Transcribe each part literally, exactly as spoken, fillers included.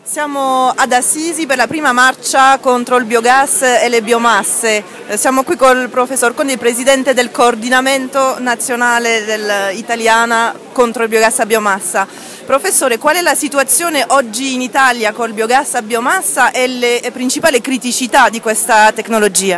Siamo ad Assisi per la prima marcia contro il biogas e le biomasse. Siamo qui col professor Condi, il presidente del coordinamento nazionale del, italiana contro il biogas a biomassa. Professore, qual è la situazione oggi in Italia col biogas a biomassa e le principali criticità di questa tecnologia?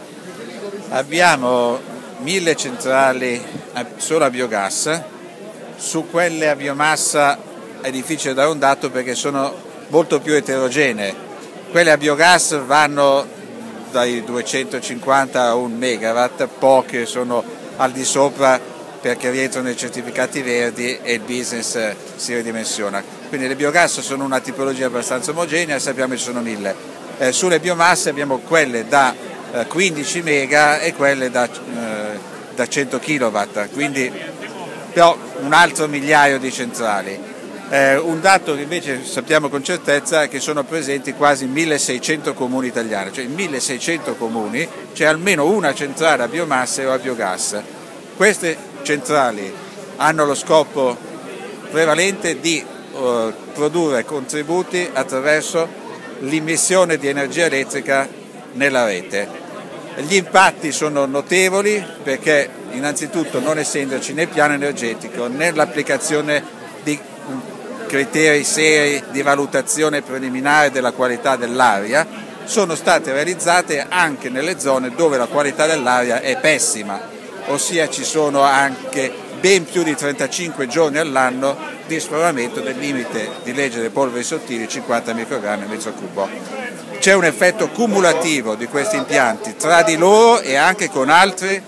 Abbiamo mille centrali solo a biogas, su quelle a biomassa è difficile dare un dato perché sono molto più eterogenee. Quelle a biogas vanno dai duecentocinquanta a un megawatt, poche sono al di sopra perché rientrano nei certificati verdi e il business si ridimensiona. Quindi le biogas sono una tipologia abbastanza omogenea, sappiamo che ci sono mille. Eh, sulle biomasse abbiamo quelle da eh, quindici mega e quelle da, eh, da cento chilowatt, quindi però un altro migliaio di centrali. Eh, un dato che invece sappiamo con certezza è che sono presenti quasi milleseicento comuni italiani, cioè in milleseicento comuni c'è almeno una centrale a biomasse o a biogas. Queste centrali hanno lo scopo prevalente di uh, produrre contributi attraverso l'immissione di energia elettrica nella rete. Gli impatti sono notevoli perché innanzitutto, non essendoci né piano energetico né l'applicazione di criteri seri di valutazione preliminare della qualità dell'aria, sono state realizzate anche nelle zone dove la qualità dell'aria è pessima, ossia ci sono anche ben più di trentacinque giorni all'anno di sforamento del limite di legge delle polveri sottili, cinquanta microgrammi a metro cubo. C'è un effetto cumulativo di questi impianti tra di loro e anche con altre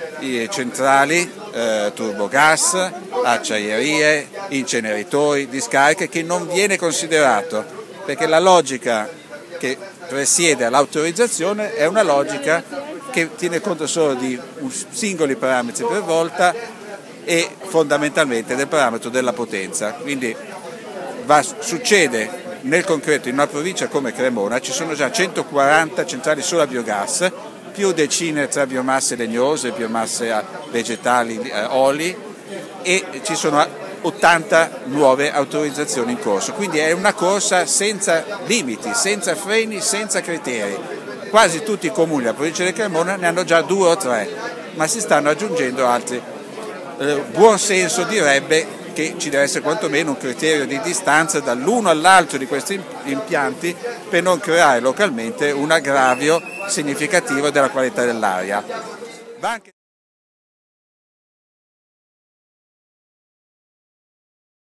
centrali, eh, turbogas, acciaierie, inceneritori, discariche, che non viene considerato perché la logica che presiede all'autorizzazione è una logica che tiene conto solo di singoli parametri per volta e fondamentalmente del parametro della potenza. Quindi va, succede nel concreto in una provincia come Cremona ci sono già centoquaranta centrali solo a biogas, più decine tra biomasse legnose, biomasse vegetali, eh, oli, e ci sono ottanta nuove autorizzazioni in corso. Quindi è una corsa senza limiti, senza freni, senza criteri. Quasi tutti i comuni della provincia di Cremona ne hanno già due o tre, ma si stanno aggiungendo altri. Eh, buon senso direbbe che ci deve essere quantomeno un criterio di distanza dall'uno all'altro di questi impianti per non creare localmente un aggravio significativo della qualità dell'aria.